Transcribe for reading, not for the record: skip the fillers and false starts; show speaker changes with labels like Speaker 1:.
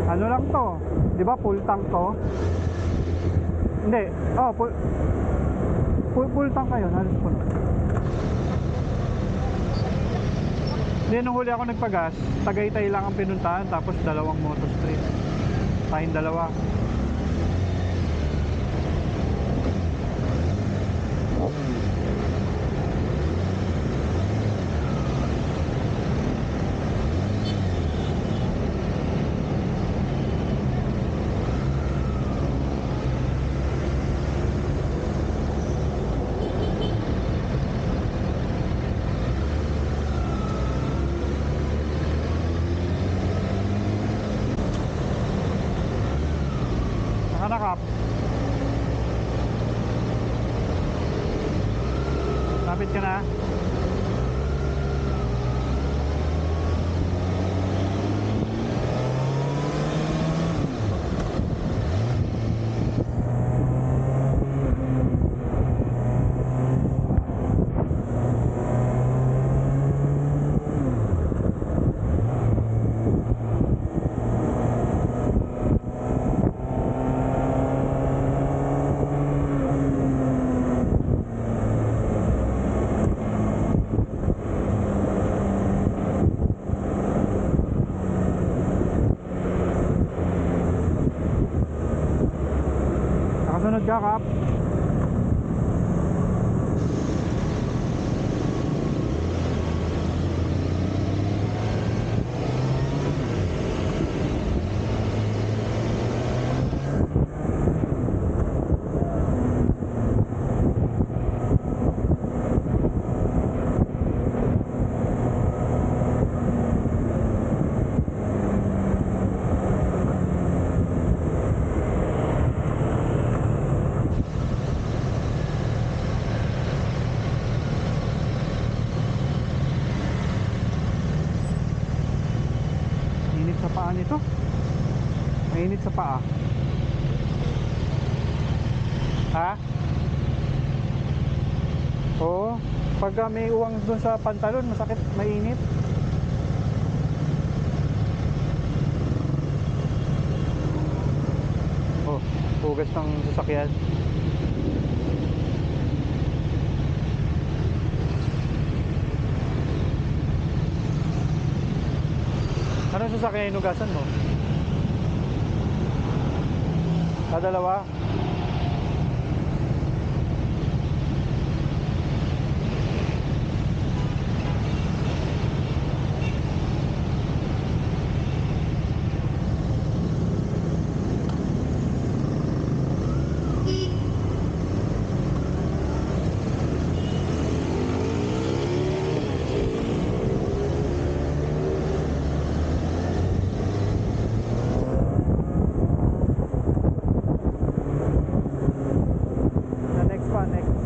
Speaker 1: Ano lang to, di ba full tank to? Hindi, oh full tank kayo, halos puno. Hindi, nung huli ako nagpagas, Tagaytay lang ang pinuntahan, tapos dalawang Moto Street, tayong dalawa. Nakanakap. Lapit ka na. Nakasunod ka, Kap? Sa paa nito, mainit sa paa. Ha? Oo, pagka may uwang dun sa pantalon, masakit, mainit. Oh, hugas ng sasakyan. Anong sasakyan inugasan mo? Dalawa? Next